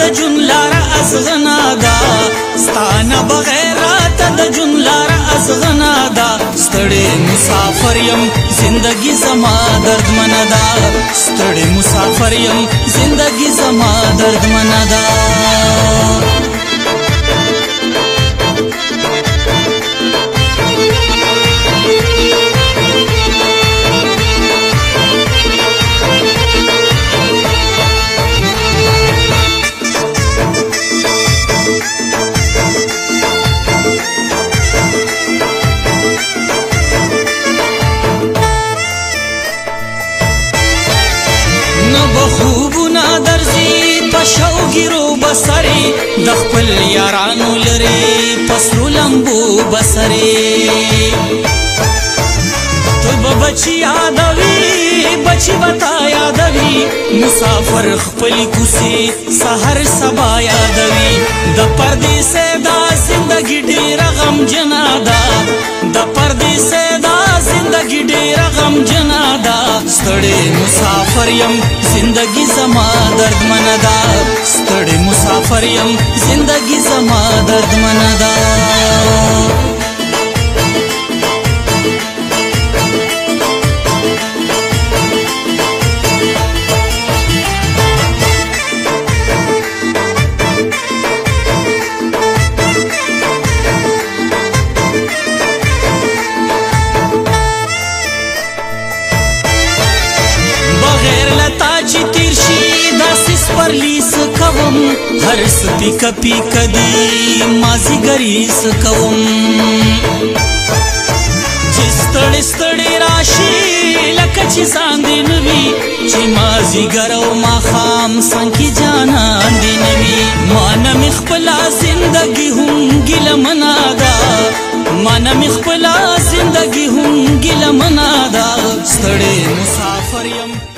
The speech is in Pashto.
د جون لاره ازغنا دا ستانه بغیر راته د جون لاره ازغنا دا ستړی مسافر یم زندگی زما دردمنه دا ستړی مسافر یم زندگی زما دردمنه دا خوبونه درځي په شوګیرو بسرې د خپل یارانو لرې په سرو لمبو بسرې ته به بچي یادوي بچي به تا یادوي مسافر خپلې کوڅې سحر سبا یادوي د پردیسۍ دا زندګي ډېره غمجنه ده د پردیسۍ دا زندگی ډیره غمجنه ده ستړی مسافر یم زندگی زما دردمنه ده ستړی مسافر یم زندگی زما دردمنه ده پرلیس کوم هر سپیک پیک دی مازیګری سکوم چې ستړی ستړی راشي لکه چې ځاندې نوي چې مازیګر او ماښام څنګ کې جانان دې نوي مانه مې خپله زندګي هم ګیلمنه ده مانه مې خپله زندګي هم ګیلمنه ده ستړی مسافر یم